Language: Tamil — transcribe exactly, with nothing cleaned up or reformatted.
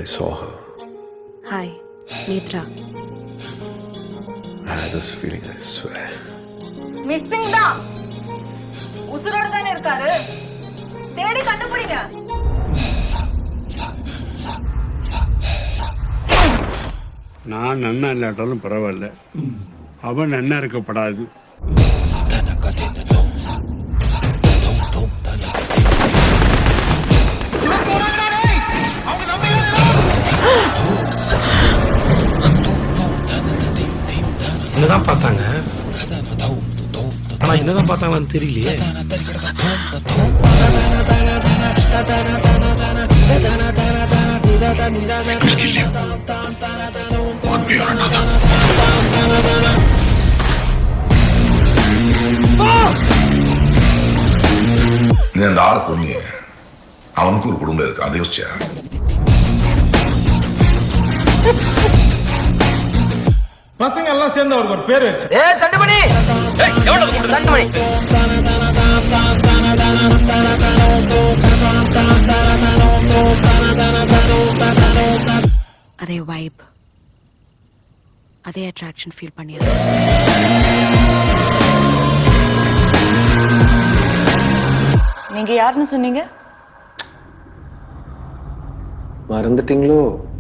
I saw her. Hi, Netra. I had this feeling, I swear. Missing da. உசுரோட தானே இருக்காரு. தேடி கண்டுபிடிங்க. நான் நன்னா இல்லாட்டாலும் பரவாயில்ல, அவன் நன்னா இருக்கப்படாது. என்னதான் பார்த்தாங்க, ஆனா என்னதான் பார்த்தாங்கன்னு தெரியலையே. நீ அந்த ஆளை கொன்னி, அவனுக்கு ஒரு குடும்பம் இருக்கு, அதை யோசிச்சா? பசங்க எல்லாம் சேர்ந்து அவருக்கு ஒரு பேர் வச்சு அதே வைப், அதே அட்ராக்ஷன் ஃபீல் பண்ணியா? நீங்க யாருன்னு சொன்னீங்க? மறந்துட்டீங்களோ?